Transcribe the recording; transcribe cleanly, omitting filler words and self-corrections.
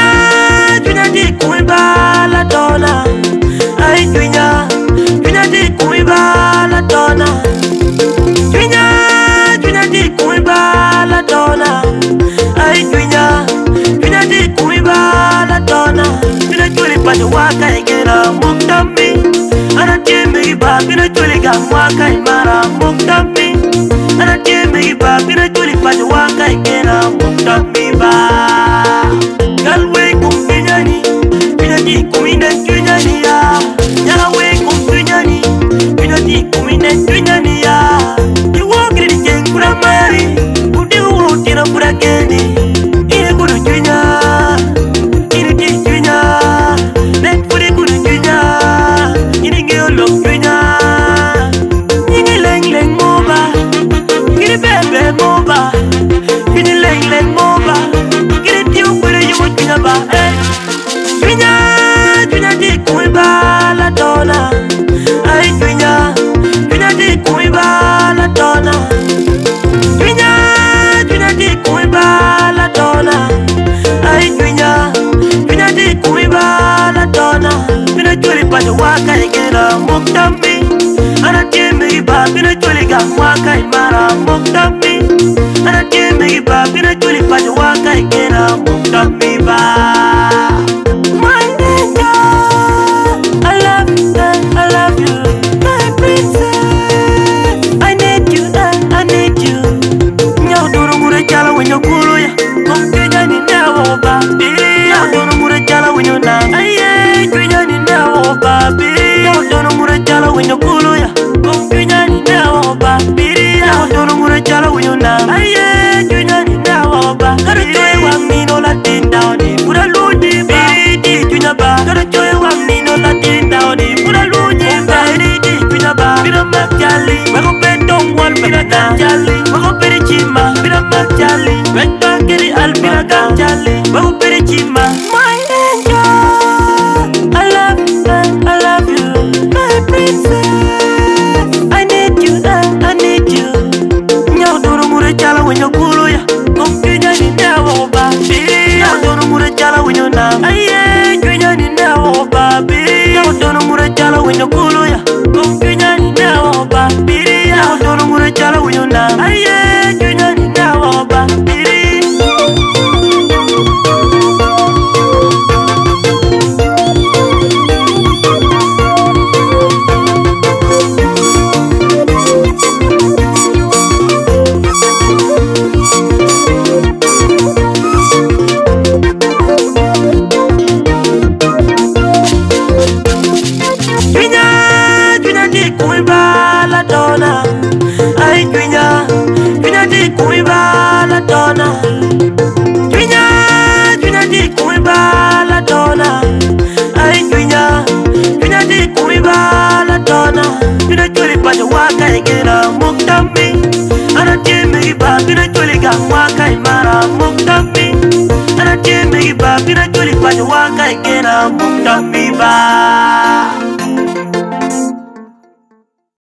Tunya di kuiba la dona. Ay tunya di kuiba la dona. Tunya di kuiba la dona. Ay tunya di kuiba la dona. Tunya chuli pa waka igera muktambi. Ana tiemi ba bina chuli ga waka imara muktambi. Ana tiemi ba bina chuli pa waka igera muktambi ba. Galwe kumpinyani, pinati kumine tunyani ya. Yahwe kumpinyani, pinati kumine tunyani ya. You walk in the king for a mari, who do walk in a bragani. In a good tunya, in a dish tunya, let for the good tunya, in a girl of tunya. In a lang moba, in a baby moba, in a lang moba. Tunya di kuiba la dona. Ay tunya di kuiba la dona. Tunya di kuiba la dona. Ay tunya di kuiba la dona. Bina chuli pa waka igera muktambi. Ana tiemi ba bina chuli ga waka imara muktambi. Ana tiemi ba bina chuli pa waka igera muktambi ba. My angel, I love you, my princess. I need you, I need you. Nyao doro mure chala wenyo kulu ya. Kompinya ni newo babi. Nyao doro mure chala wenyo na. Aye, kunya ni newo babi. Nyao doro mure chala wenyo kulu ya. Kompinya ni newo babi. Nyao doro mure chala wenyo na. Aye, kunya ni newo babi. Kuiba la dona. Tunya di kuiba la dona. Ay tunya di kuiba la dona. Tunya chuli pa waka igera muktambi. Ana tiemi ba bina chuli ga waka imara muktambi. Ana tiemi ba bina chuli pa waka igera muktambi ba.